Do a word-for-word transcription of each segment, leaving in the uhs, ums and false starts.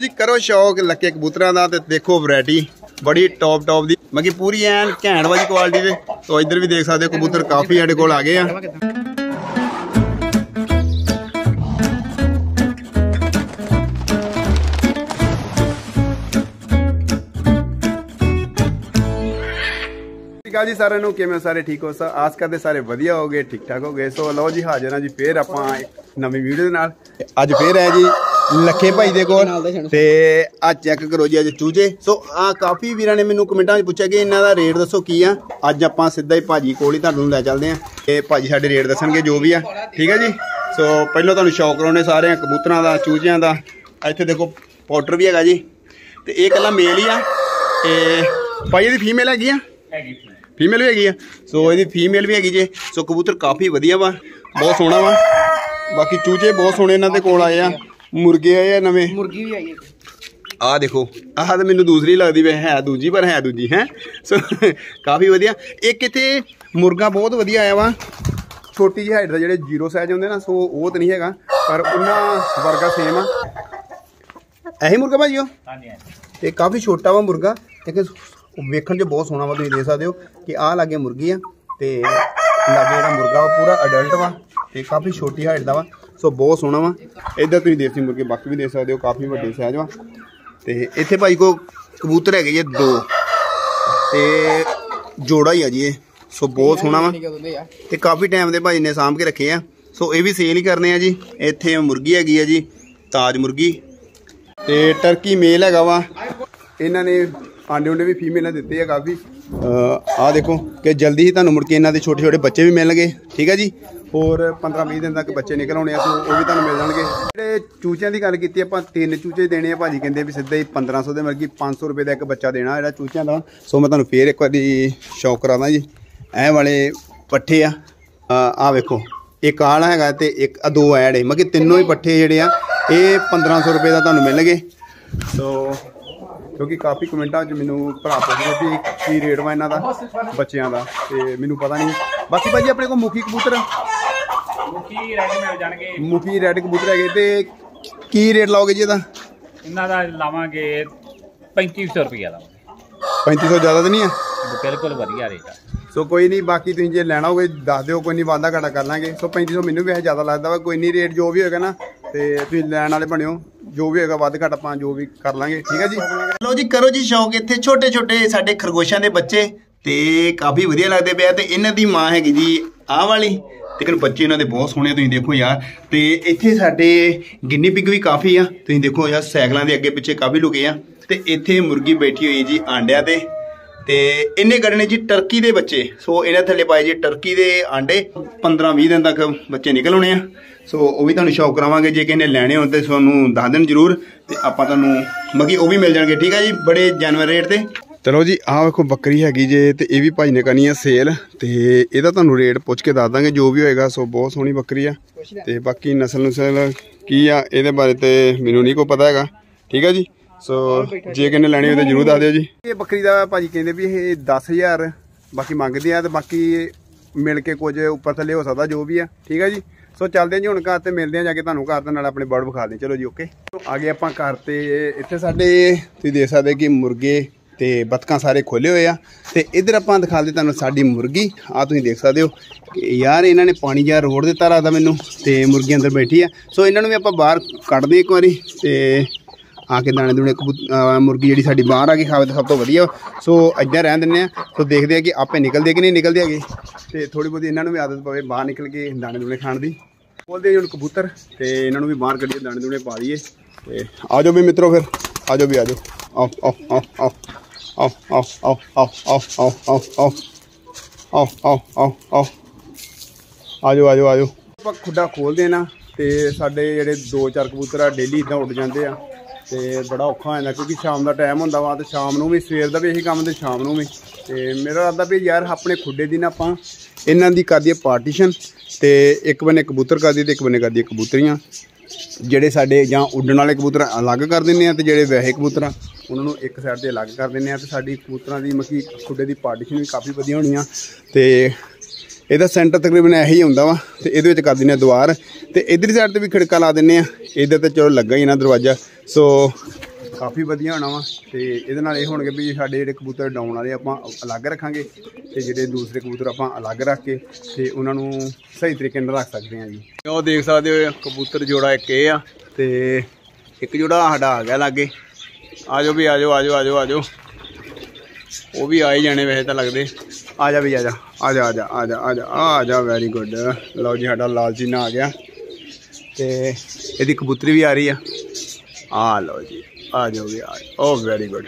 जी करो शौक लक्के कबूतरां दा ते देखो वैरायटी बड़ी टॉप टॉप दी मतलब पूरी एन घैंट वाली क्वालिटी दे। तो इधर भी देख सकते हो कबूतर काफ़ी साढ़े कोल आ गए हैं। जी सारे नूं किवें सारे ठीक हो सा आस करते सारे वधिया हो गए ठीक ठाक हो गए। सो लो जी हाजिर हाँ जी फिर आपां नवीं वीडियो दे नाल। अज फिर है जी लखे भाई दे कोल ते आ चेक करो जी अज चूजे। सो आ काफ़ी वीरां ने मैनूं कमेंटां च पुछया कि इन्हां दा रेट दसो की आ। अज आपां सीधा ही भाजी कोल ही तुहानूं लै चलदे आं ते भाजी साडे रेट दसणगे जो भी आ ठीक है जी। सो पहलों तुहानूं शौक कराउने सारे कबूतरां दा चूजियां दा। इत्थे देखो पाउडर भी हैगा जी ते इह कल्ला मेल ही आ ते भाई इहदी फीमेल हैगी आ फीमेल भी हैगी है। सो ये फीमेल भी हैगी जे। सो कबूतर काफ़ी वधिया वा बहुत सोहना वा। बाकी चूचे बहुत सोहने इन्हां दे कोल आए आ। मुर्गे आए आ नवें मुर्गी भी आई है आ देखो आह तो मैनू दूसरी लगती वे है दूजी पर है दूजी है। सो काफ़ी वधिया एक इत्थे मुर्गा बहुत वधिया आया वा छोटी जी हाइट का जो जीरो साइज होंगे ना। सो वो तो नहीं है पर उन्होंने वर्गा सेम आ यही मुर्गा भाजी वो काफ़ी छोटा वा मुर्गा लेकिन वेखण च बहुत सोहना वा। तुसीं देख सकते हो कि आ लागे मुर्गी आ ते लागे जिहड़ा मुर्गा वा पूरा अडल्ट वा ते काफ़ी छोटी हाइट दा वा। सो बहुत सोहना वा। इधर तुसीं देसी मुर्गे बाकी भी देख सकते हो काफ़ी वड्डे साइज वा। ते इत्थे भाई को कबूतर हैगे जे दो ते जोड़ा ही आ जी। सो बहुत सोहना वा ते काफ़ी टाइम दे भाई ने सामभ के रखे आ। सो ये भी सेल ही करने आ जी। इत्थे मुर्गी हैगी है जी ताज मुर्गी ते टर्की मेल हैगा वा। इन्हां ने आंडे उंडे भी फीमेल ने दिते है काफ़ी। आ देखो कि जल्दी ही तुहानूं मुड़ के इन्हां दे छोटे छोटे बच्चे भी मिलणगे ठीक है जी। और पंद्रह बीस दिन तक बच्चे निकल आने सो वो भी तुहानूं मिल जाणगे। जिहड़े चूचियां की गल कीती आपां तीन चूचे देने आ भाजी कहंदे भी सीधे ही पंद्रह सौ दे मतलब कि पाँच सौ रुपये का एक बच्चा देना जिहड़ा चूचियां दा। सो मैं तुहानूं फिर एक बारी शौक करादा जी ऐ वाले पट्ठे आ आ वेखो एक आला हैगा ते एक दो ऐड है मतलब कि तीनों ही पट्ठे जिहड़े आ ये पंद्रह सौ रुपये का तुहानूं मिलणगे। सो क्योंकि काफ़ी कमेंटा मैनू भरा पुछदे भी की रेट वा इन्हां दा बच्चियां दा ते मैनू पता नहीं। बाकी भाजी अपने को मुखी कबूतर मुखी रैड मिल जाणगे मुखी रैड कबूतर हैगे ते की रेट लाओगे जी इहदा? इन्हां दा लावांगे पैंती सौ रुपया लावांगे। पैंती सौ ज़्यादा तो नहीं है बिल्कुल वधिया रेट है। सो कोई नहीं बाकी तुसीं जे लैना होवे दस दिओ कोई नहीं वाधा घाटा कर लांगे। सो पैंती सौ मैनू भी ज़्यादा लगता वा कोई नहीं रेट जो भी होगा ना तो तुसीं लैण वाले बनिओ जो भी होगा वध घट आपां जो भी कर लांगे ठीक है जी। लो जी करो जी शौक इत्थे छोटे छोटे साडे खरगोशां दे बच्चे ते काफ़ी वधिया लगदे पे ते इन्हां दी माँ हैगी जी आह वाली लेकिन बच्चे इन्हां दे बहुत सोहणे तुसीं देखो यार। ते इत्थे साडे गिनी पिग भी काफ़ी आ तुसीं देखो यार साइकलां दे अगे पिछे काफ़ी लुके आ ते इत्थे मुर्गी बैठी हुई जी आंडिया ते ते इन्हें कढ़ने जी टर्की दे बच्चे। सो इन्हें थल्ले पाए जी टर्की दे आंडे पंद्रह बीस दिन तक बच्चे निकल आने। सो वो भी तुहानूं शौक करावांगे जे किसी ने लैने होण ते तुहानूं दस दिन जरूर ते आपां तुहानूं बाकी वो भी मिल जाणगे ठीक है जी बड़े जानवर रेट ते। चलो जी आ वेखो बकरी हैगी जे ते ये भी भाई ने करनी है सेल ते इहदा तुहानूं रेट पुछ के दस दांगे जो भी होएगा। सो बहुत सोहनी बकरी आ ते बाकी नस्ल नुसल की आ इहदे बारे ते मैनूं नहीं कोई पता हैगा ठीक है जी। सो जे किन्ने लैनी हो तो जरूर दस दिओ जी। ये बकरी का भाजी कहते भी ये दस हज़ार बाकी मंगते हैं तो बाकी मिल के कुछ उपर थले हो सकता जो भी है ठीक है जी। सो चलते जी हुण घर ते मिलते हैं जाके तुहानूं घर ते नाल अपने बर्ड विखा दें। चलो जी ओके आ गए आपां घर ते इत्थे साडे तुसीं देख सकदे कि मुर्गे ते बतकां सारे खोले हुए आ ते इधर आपां दिखाते तुहानूं साडी मुर्गी आ तुसीं देख सकदे हो कि यार इन्हां ने पानी जिहा रोड़ दित्ता लगदा मैनूं ते मुर्गी अंदर बैठी है। सो इन्हां नूं भी आपां बाहर कड्ढदे एक बारी ते आके दाने दूने कबूतर मुर्गी जी साड़ी बाहर आके खावे तो सब तो वधिया। सो इदा रहन दिंदे आ सो देखते हैं कि आपे निकलते कि नहीं निकलते है तो थोड़ी बहुत इन्होंने भी आदत पवे बाहर निकल के दाने दूने खाण दी। बोलते जी हूँ कबूतर तो इन्होंने भी बाहर कढ़िए दाने दूने पा दिए तो आ जाओ भी मित्रों फिर आ जाओ भी आ जाओ आओ आओ आओ आओ आओ आओ आओ आओ आओ आओ आओ आओ आओ आओ आओ आ जाओ आ जाओ आ जाओ आप खुड्डा खोल देना तो साढ़े जेडे दो चार कबूतर आ डेली इदा उड़ जाते हैं तो बड़ा औखा हो जाता क्योंकि शाम का टाइम होंदा वा तो शाम नूं भी सवेर का भी यही काम तो शाम नूं भी तो मेरा इरादा भी यार अपने खुड्डे दी ना आपां इन्हां दी कर दिए पार्टीशन तो एक बने कबूतर कर दिए तो एक बने कर दिए कबूतरियाँ ਜਿਹੜੇ ਸਾਡੇ ਜਾਂ ਉੱਡਣ ਵਾਲੇ ਕਬੂਤਰ ਅਲੱਗ ਕਰ ਦਿੰਦੇ ਆ ਤੇ ਜਿਹੜੇ ਵੈਸੇ ਕਬੂਤਰ ਆ ਉਹਨਾਂ ਨੂੰ ਇੱਕ ਸਾਈਡ ਤੇ ਅਲੱਗ ਕਰ ਦਿੰਦੇ ਆ ਤੇ ਸਾਡੀ ਕਬੂਤਰਾਂ ਦੀ ਮੱਕੀ ਖੁੱਡੇ ਦੀ ਪਾਰਟੀਸ਼ਨ ਵੀ ਕਾਫੀ ਵਧੀਆ ਹੋਣੀ ਆ ਤੇ ਇਹਦਾ ਸੈਂਟਰ ਤਕਰੀਬਨ ਇਹੀ ਹੁੰਦਾ ਵਾ ਤੇ ਇਹਦੇ ਵਿੱਚ ਕਰ ਦਿੰਦੇ ਆ ਦੀਵਾਰ ਤੇ ਇਧਰਲੀ ਸਾਈਡ ਤੇ ਵੀ ਖਿੜਕਾ ਲਾ ਦਿੰਦੇ ਆ। ਇੱਧਰ ਤੇ ਚਲੋ ਲੱਗਾ ਹੀ ਨਾ ਦਰਵਾਜ਼ਾ। ਸੋ ਕਾਫੀ ਵਧੀਆ ਹੋਣਾ ਵਾ। ਤੇ ਇਹਦੇ ਨਾਲ ਇਹ ਹੋਣਗੇ ਵੀ ਸਾਡੇ ਜਿਹੜੇ ਕਬੂਤਰ ਡਾਉਣ ਵਾਲੇ ਆਪਾਂ ਅਲੱਗ ਰੱਖਾਂਗੇ ਤੇ ਜਿਹੜੇ ਦੂਸਰੇ ਕਬੂਤਰ ਆਪਾਂ ਅਲੱਗ ਰੱਖ ਕੇ ਤੇ ਉਹਨਾਂ ਨੂੰ ਸਹੀ ਤਰੀਕੇ ਨਾਲ ਰੱਖ ਸਕਦੇ ਹਾਂ ਜੀ। ਉਹ ਦੇਖ ਸਕਦੇ ਹੋ ਕਬੂਤਰ ਜੋੜਾ ਇੱਕ ਇਹ ਆ ਤੇ ਇੱਕ ਜੋੜਾ ਸਾਡਾ ਆ ਗਿਆ ਲਾਗੇ। ਆ ਜਾਓ ਵੀ ਆ ਜਾਓ ਆ ਜਾਓ ਆ ਜਾਓ ਆ ਜਾਓ ਉਹ ਵੀ ਆ ਹੀ ਜਾਣੇ ਵੈਸੇ ਤਾਂ ਲੱਗਦੇ। ਆ ਜਾ ਵੀ ਆ ਜਾ ਆ ਜਾ ਆ ਜਾ ਆ ਜਾ ਆ ਜਾ ਆ ਜਾ ਵੈਰੀ ਗੁੱਡ। ਲਓ ਜੀ ਸਾਡਾ ਲਾਲ ਚੀਨਾ ਆ ਗਿਆ ਤੇ ਇਹਦੀ ਕਬੂਤਰੀ ਵੀ ਆ ਰਹੀ ਆ। ਆ ਲਓ ਜੀ ਆ ਜਾਓ ਵੀ ਆ ਓ ਵੈਰੀ ਗੁੱਡ।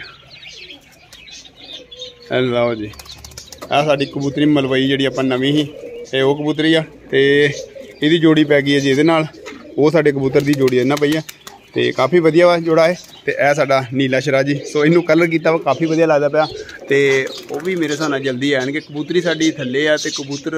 ਲਓ ਜੀ ਆ ਸਾਡੀ ਕਬੂਤਰੀ ਮਲਵਈ ਜਿਹੜੀ ਆਪਾਂ ਨਵੀਂ ਸੀ ਤੇ ਉਹ ਕਬੂਤਰੀ ਆ ਤੇ ਇਹਦੀ ਜੋੜੀ ਪੈ ਗਈ ਹੈ ਜੀ ਇਹਦੇ ਨਾਲ। ਉਹ ਸਾਡੇ ਕਬੂਤਰ ਦੀ ਜੋੜੀ ਇਹਨਾਂ ਪਈ ਆ ਤੇ ਕਾਫੀ ਵਧੀਆ ਵਾ ਜੋੜਾ ਹੈ। ਤੇ ਇਹ ਸਾਡਾ ਨੀਲਾ ਸ਼ਰਾ ਜੀ। ਸੋ ਇਹਨੂੰ ਕਲਰ ਕੀਤਾ ਵਾ ਕਾਫੀ ਵਧੀਆ ਲੱਗਦਾ ਪਿਆ ਤੇ ਉਹ ਵੀ ਮੇਰੇ ਹਿਸਾਬ ਨਾਲ ਜਲਦੀ ਆਣਗੇ। ਕਬੂਤਰੀ ਸਾਡੀ ਥੱਲੇ ਆ ਤੇ ਕਬੂਤਰ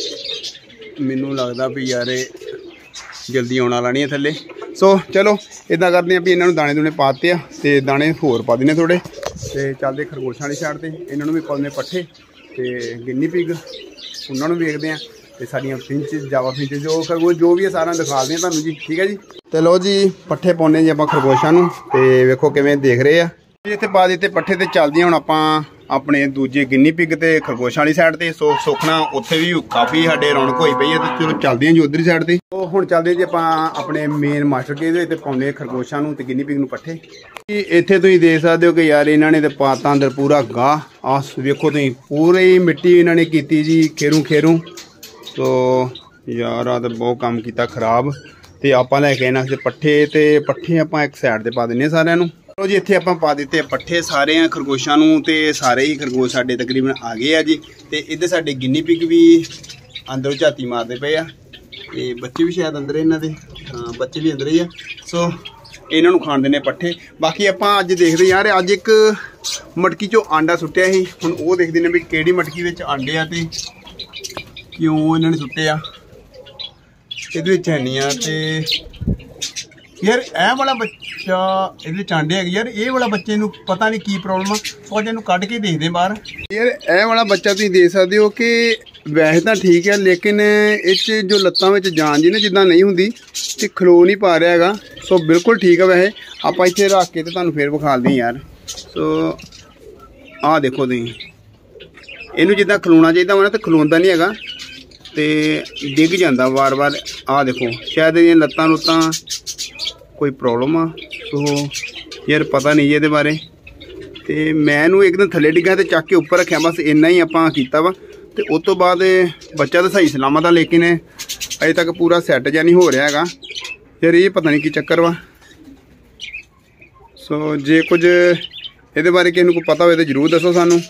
ਮੈਨੂੰ ਲੱਗਦਾ ਵੀ ਯਾਰ ਇਹ ਜਲਦੀ ਆਉਣ ਵਾਲਾ ਨਹੀਂ ਹੈ ਥੱਲੇ। ਸੋ ਚਲੋ ਇੱਦਾਂ ਕਰਦੇ ਹਾਂ ਵੀ ਇਹਨਾਂ ਨੂੰ ਦਾਣੇ ਦੂਣੇ ਪਾ ਦਿੱਤੇ ਆ ਤੇ ਦਾਣੇ ਹੋਰ ਪਾ ਦੇਣੇ ਥੋੜ੍ਹੇ ਤੇ ਚੱਲਦੇ ਖਰਗੋਸ਼ਾਂ ਵਾਲੀ ਸਾਈਡ 'ਤੇ। ਇਹਨਾਂ ਨੂੰ ਵੀ ਪਾਉਂਦੇ ਪੱਠੇ ਤੇ ਗਿੰਨੀ ਪਿਗ ਉਹਨਾਂ ਨੂੰ ਵੇਖਦੇ ਹਾਂ ਤੇ ਸਾਡੀਆਂ ਫਿੰਚ ਜਾਵਾ ਫਿੰਚ ਜੋ ਖਰਗੋਸ਼ ਜੋ ਵੀ ਹੈ ਸਾਰਾ ਦਿਖਾਉਂਦੇ ਹਾਂ ਤੁਹਾਨੂੰ ਜੀ। ਠੀਕ ਹੈ ਜੀ। ਤੇ ਲਓ ਜੀ ਪੱਠੇ ਪਾਉਂਦੇ ਜੀ ਆਪਾਂ ਖਰਗੋਸ਼ਾਂ ਨੂੰ ਤੇ ਵੇਖੋ ਕਿਵੇਂ ਦੇਖ ਰਹੇ ਆ ਜੀ। ਇੱਥੇ ਪਾ ਦਿੱਤੇ ਪੱਠੇ ਤੇ ਚੱਲਦੇ ਹੁਣ ਆਪਾਂ ਆਪਣੇ ਦੂਜੇ ਗਿੰਨੀ ਪਿਗ ਤੇ ਖਰਗੋਸ਼ਾਂ ਵਾਲੀ ਸਾਈਡ ਤੇ। ਸੋ ਸੁਖਣਾ ਉੱਥੇ ਵੀ ਕਾਫੀ ਸਾਡੇ ਰੌਣਕ ਹੋਈ ਪਈ ਹੈ ਤੇ ਚਲੋ ਚੱਲਦੇ ਹਾਂ ਜੀ ਉਧਰ ਸਾਈਡ ਤੇ। ਉਹ ਹੁਣ ਚੱਲਦੇ ਜੀ ਆਪਾਂ ਆਪਣੇ ਮੇਨ ਮਾਸਟਰ ਕੇਜ ਦੇ ਤੇ ਪਾਉਂਦੇ ਖਰਗੋਸ਼ਾਂ ਨੂੰ ਤੇ ਗਿੰਨੀ ਪਿਗ ਨੂੰ ਪੱਠੇ। ਇੱਥੇ ਤੁਸੀਂ ਦੇਖ ਸਕਦੇ ਹੋ ਕਿ ਯਾਰ ਇਹਨਾਂ ਨੇ ਤੇ ਪਾਤਾ ਅੰਦਰ ਪੂਰਾ ਗਾਹ। ਆਹ ਵੇਖੋ ਤੁਸੀਂ ਪੂਰੀ ਮਿੱਟੀ ਇਹਨਾਂ ਨੇ ਕੀਤੀ ਜੀ ਖੇਰੂ ਖੇਰੂ। ਸੋ ਯਾਰ ਆ ਤਾਂ ਬਹੁਤ ਕੰਮ ਕੀਤਾ ਖਰਾਬ ਤੇ ਆਪਾਂ ਲੈ ਕੇ ਇਹਨਾਂ ਦੇ ਪੱਠੇ ਤੇ ਪੱਠੇ ਆਪਾਂ ਇੱਕ ਸਾਈਡ ਤੇ ਪਾ ਦਿੰਨੇ ਸਾਰਿਆਂ ਨੂੰ। ਚਲੋ ਜੀ ਇੱਥੇ ਆਪਾਂ ਪਾ ਦਿੱਤੇ ਪੱਠੇ ਸਾਰਿਆਂ ਖਰਗੋਸ਼ਾਂ ਨੂੰ ਤੇ ਸਾਰੇ ਹੀ ਖਰਗੋਸ਼ ਸਾਡੇ ਤਕਰੀਬਨ ਆ ਗਏ ਆ ਜੀ। ਤੇ ਇੱਧਰ ਸਾਡੇ ਗਿੰਨੀ ਪਿਗ ਵੀ ਅੰਦਰੋਂ ਝਾਤੀ ਮਾਰਦੇ ਪਏ ਆ ਤੇ ਬੱਚੇ ਵੀ ਸ਼ਾਇਦ ਅੰਦਰ ਇਹਨਾਂ ਦੇ। ਹਾਂ ਬੱਚੇ ਵੀ ਅੰਦਰ ਹੀ ਆ। ਸੋ ਇਹਨਾਂ ਨੂੰ ਖਾਣ ਦਿੰਦੇ ਪੱਠੇ। ਬਾਕੀ ਆਪਾਂ ਅੱਜ ਦੇਖਦੇ ਯਾਰ ਅੱਜ ਇੱਕ ਮਟਕੀ 'ਚੋਂ ਆਂਡਾ ਸੁੱਟਿਆ ਸੀ। ਹੁਣ ਉਹ ਦੇਖਦੇ ਨੇ ਵੀ ਕਿਹੜੀ ਮਟਕੀ ਵਿੱਚ ਆਂਡੇ ਆ ਤੇ ਕਿਉਂ ਇਹਨਾਂ ਨੇ ਸੁੱਟੇ ਆ। ਇਹਦੇ ਵਿੱਚ ਹੈ ਨਹੀਂ ਆ ਤੇ ਯਾਰ ਇਹ ਵਾਲਾ ਬੱਚਾ ਇਹਦੇ ਵਿੱਚ ਆਂਡੇ ਹੈਗੇ ਯਾਰ। ਇਹ ਵਾਲਾ ਬੱਚੇ ਨੂੰ ਪਤਾ ਨਹੀਂ ਕੀ ਪ੍ਰੋਬਲਮ ਆ। ਸੋ ਇਹਨੂੰ ਕੱਢ ਕੇ ਦੇਖਦੇ ਬਾਹਰ। ਯਾਰ ਇਹ ਵਾਲਾ ਬੱਚਾ ਤੁਸੀਂ ਦੇਖ ਸਕਦੇ ਹੋ ਕਿ ਵੈਸੇ ਤਾਂ ਠੀਕ ਹੈ ਲੇਕਿਨ ਇਹ 'ਚ ਜੋ ਲੱਤਾਂ ਵਿੱਚ ਜਾਨ ਜੀ ਨਾ ਜਿੱਦਾਂ ਨਹੀਂ ਹੁੰਦੀ ਤੇ ਖਲੋ ਨਹੀਂ ਪਾ ਰਿਹਾ ਹੈਗਾ। ਸੋ ਬਿਲਕੁਲ ਠੀਕ ਆ। ਵੈਸੇ ਆਪਾਂ ਇੱਥੇ ਰੱਖ ਕੇ ਤੇ ਤੁਹਾਨੂੰ ਫੇਰ ਵਿਖਾਲਦੇ ਯਾਰ। ਸੋ ਆਹ ਦੇਖੋ ਤੁਸੀਂ ਇਹਨੂੰ ਜਿੱਦਾਂ ਖਲੋਣਾ ਚਾਹੀਦਾ ਵਾ ਨਾ ਤੇ ਖਲੋਂਦਾ ਨਹੀਂ ਹੈਗਾ ਤੇ ਡਿੱਗ ਜਾਂਦਾ ਵਾਰ ਵਾਰ। ਆਹ ਦੇਖੋ ਸ਼ਾਇਦ ਇਹਦੀਆਂ ਲੱਤਾਂ ਲੁੱਤਾਂ ਕੋਈ ਪ੍ਰੋਬਲਮ ਆ। ਸੋ ਯਾਰ ਪਤਾ ਨਹੀਂ ਜੀ ਇਹਦੇ ਬਾਰੇ ਤੇ ਮੈਂ ਇਹਨੂੰ ਇੱਕ ਦਿਨ ਥੱਲੇ ਡਿੱਗਾ ਤੇ ਚੱਕ ਕੇ ਉੱਪਰ ਰੱਖਿਆ। ਬਸ ਇੰਨਾ ਹੀ ਆਪਾਂ ਕੀਤਾ ਵਾ ਤੇ ਉਸ ਤੋਂ ਬਾਅਦ ਬੱਚਾ ਤਾਂ ਸਹੀ ਸਲਾਮਤ ਆ ਲੇਕਿਨ ਅਜੇ ਤੱਕ ਪੂਰਾ ਸੈੱਟ ਜਿਹਾ ਨਹੀਂ ਹੋ ਰਿਹਾ ਹੈਗਾ ਯਾਰ। ਇਹ ਪਤਾ ਨਹੀਂ ਕੀ ਚੱਕਰ ਵਾ। ਸੋ ਜੇ ਕੁਝ ਇਹਦੇ ਬਾਰੇ ਕਿਸੇ ਨੂੰ ਕੋਈ ਪਤਾ ਹੋਵੇ ਤਾਂ ਜ਼ਰੂਰ ਦੱਸੋ ਸਾਨੂੰ।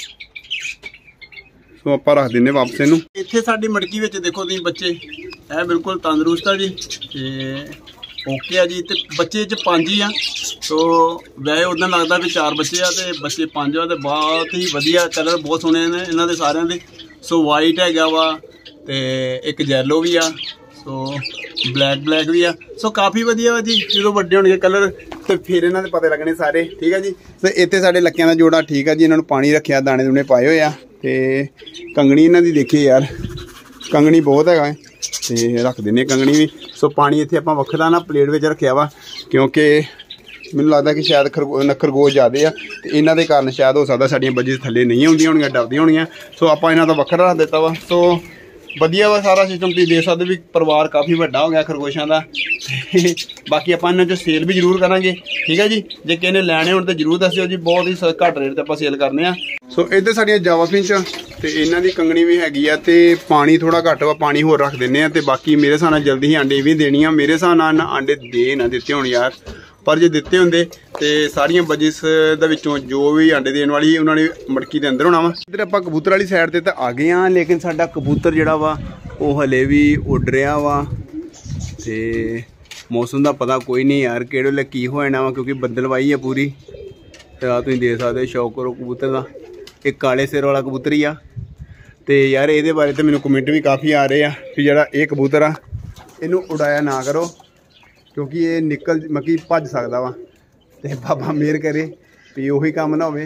ਸੋ ਆਪਾਂ ਰੱਖ ਦਿੰਨੇ ਵਾਪਸ ਇਹਨੂੰ। ਇੱਥੇ ਸਾਡੀ ਮਟਕੀ ਵਿੱਚ ਦੇਖੋ ਤੁਸੀਂ ਬੱਚੇ ਇਹ ਬਿਲਕੁਲ ਤੰਦਰੁਸਤ ਆ ਜੀ ਤੇ ਓਕੇ ਆ ਜੀ। ਤੇ ਬੱਚੇ 'ਚ ਪੰਜ ਹੀ ਆ। ਸੋ ਵੈਸੇ ਉਦਾਂ ਲੱਗਦਾ ਵੀ ਚਾਰ ਬੱਚੇ ਆ ਤੇ ਬੱਚੇ ਪੰਜ ਆ ਤੇ ਬਹੁਤ ਹੀ ਵਧੀਆ ਕਲਰ ਬਹੁਤ ਸੋਹਣੇ ਨੇ ਇਹਨਾਂ ਦੇ ਸਾਰਿਆਂ ਦੇ। ਸੋ ਵਾਈਟ ਹੈਗਾ ਵਾ ਤੇ ਇੱਕ ਯੈਲੋ ਵੀ ਆ। ਸੋ ਬਲੈਕ ਬਲੈਕ ਵੀ ਆ। ਸੋ ਕਾਫੀ ਵਧੀਆ ਵਾ ਜੀ। ਜਦੋਂ ਵੱਡੇ ਹੋਣਗੇ ਕਲਰ ਤੇ ਫਿਰ ਇਹਨਾਂ ਦੇ ਪਤਾ ਲੱਗਣੇ ਸਾਰੇ। ਠੀਕ ਆ ਜੀ। ਤੇ ਇੱਥੇ ਸਾਡੇ ਲੱਕਿਆਂ ਦਾ ਜੋੜਾ ਠੀਕ ਆ ਜੀ। ਇਹਨਾਂ ਨੂੰ ਪਾਣੀ ਰੱਖਿਆ ਦਾਣੇ ਦੂਣੇ ਪਾਏ ਹੋਏ ਆ ਤੇ ਕੰਗਣੀ ਇਹਨਾਂ ਦੀ ਦੇਖੀ ਯਾਰ ਕੰਗਣੀ ਬਹੁਤ ਹੈਗਾ ਤੇ ਰੱਖ ਦਿੰਦੇ ਕੰਗਣੀ ਵੀ। ਸੋ ਪਾਣੀ ਇੱਥੇ ਆਪਾਂ ਵੱਖਰਾ ਨਾ ਪਲੇਟ ਵਿੱਚ ਰੱਖਿਆ ਵਾ ਕਿਉਂਕਿ ਮੈਨੂੰ ਲੱਗਦਾ ਕਿ ਸ਼ਾਇਦ ਖਰਗੋ ਖਰਗੋਸ਼ ਜ਼ਿਆਦੇ ਆ ਤੇ ਇਹਨਾਂ ਦੇ ਕਾਰਨ ਸ਼ਾਇਦ ਹੋ ਸਕਦਾ ਸਾਡੀਆਂ ਬੱਜੀ ਥੱਲੇ ਨਹੀਂ ਆਉਂਦੀਆਂ ਹੋਣੀਆਂ ਡਰਦੀਆਂ ਹੋਣੀਆਂ। ਸੋ ਆਪਾਂ ਇਹਨਾਂ ਦਾ ਵੱਖਰਾ ਰੱਖ ਦਿੱਤਾ ਵਾ। ਸੋ ਵਧੀਆ ਵਾ ਸਾਰਾ ਸਿਸਟਮ। ਤੁਸੀਂ ਦੇਖ ਸਕਦੇ ਵੀ ਪਰਿਵਾਰ ਕਾਫੀ ਵੱਡਾ ਹੋ ਗਿਆ ਖਰਗੋਸ਼ਾਂ ਦਾ ਤੇ ਬਾਕੀ ਆਪਾਂ ਇਹਨਾਂ 'ਚ ਸੇਲ ਵੀ ਜ਼ਰੂਰ ਕਰਾਂਗੇ। ਠੀਕ ਹੈ ਜੀ। ਜੇ ਕਿਸੇ ਨੇ ਲੈਣੇ ਹੋਣ ਤਾਂ ਜ਼ਰੂਰ ਦੱਸਿਓ ਜੀ। ਬਹੁਤ ਹੀ ਘੱਟ ਰੇਟ 'ਤੇ ਆਪਾਂ ਸੇਲ ਕਰਨੇ ਆ। ਸੋ ਇੱਧਰ ਸਾਡੀਆਂ ਜਾਵਾ ਫਿੰਚ ਤੇ ਇਹਨਾਂ ਦੀ ਕੰਗਣੀ ਵੀ ਹੈਗੀ ਆ ਤੇ ਪਾਣੀ ਥੋੜਾ ਘੱਟ ਵਾ ਪਾਣੀ ਹੋਰ ਰੱਖ ਦਿੰਨੇ ਆ ਤੇ ਬਾਕੀ ਮੇਰੇ ਹਿਸਾਬ ਨਾਲ ਜਲਦੀ ਹੀ ਆਂਡੇ ਵੀ ਦੇਣੀ ਆ। ਮੇਰੇ ਹਿਸਾਬ ਨਾਲ ਆਂਡੇ ਦੇ ਨਾ ਦਿੱਤੇ ਹੋਣ ਯਾਰ ਪਰ ਜੇ ਦਿੱਤੇ ਹੁੰਦੇ ਤੇ ਸਾਰੀਆਂ ਬੱਜਿਸ ਦੇ ਵਿੱਚੋਂ ਜੋ ਵੀ ਆਂਡੇ ਦੇਣ ਵਾਲੀ ਉਹਨਾਂ ਨੇ ਮਟਕੀ ਦੇ ਅੰਦਰ ਹੋਣਾ ਵਾ। ਇੱਧਰ ਆਪਾਂ ਕਬੂਤਰ ਵਾਲੀ ਸਾਈਡ ਤੇ ਤਾਂ ਆ ਗਏ ਆ ਲੇਕਿਨ ਸਾਡਾ ਕਬੂਤਰ ਜਿਹੜਾ ਵਾ ਉਹ ਹਲੇ ਵੀ ਉੱਡ ਰਿਹਾ ਵਾ ਤੇ ਮੌਸਮ ਦਾ ਪਤਾ ਕੋਈ ਨਹੀਂ ਯਾਰ ਕਿਹੜੇ ਵੇਲੇ ਕੀ ਹੋ ਜਾਣਾ ਵਾ ਕਿਉਂਕਿ ਬੱਦਲਵਾਈ ਆ ਪੂਰੀ। ਤੇ ਆ ਤੁਸੀਂ ਦੇਖ ਸਕਦੇ ਸ਼ੌਕ ਕਰੋ ਕਬੂਤਰ ਦਾ। ਇੱਕ ਕਾਲੇ ਸਿਰ ਵਾਲਾ ਕਬੂਤਰ ਹੀ ਆ ਤੇ ਯਾਰ ਇਹਦੇ ਬਾਰੇ ਤਾਂ ਮੈਨੂੰ ਕਮੈਂਟ ਵੀ ਕਾਫੀ ਆ ਰਹੇ ਆ ਕਿ ਜਿਹੜਾ ਇਹ ਕਬੂਤਰ ਆ ਇਹਨੂੰ ਉਡਾਇਆ ਨਾ ਕਰੋ ਕਿਉਂਕਿ ਇਹ ਨਿਕਲ ਮੱਕੀ ਭੱਜ ਸਕਦਾ ਵਾ ਤੇ ਬਾਬਾ ਮਿਹਰ ਕਰੇ ਵੀ ਉਹੀ ਕੰਮ ਨਾ ਹੋਵੇ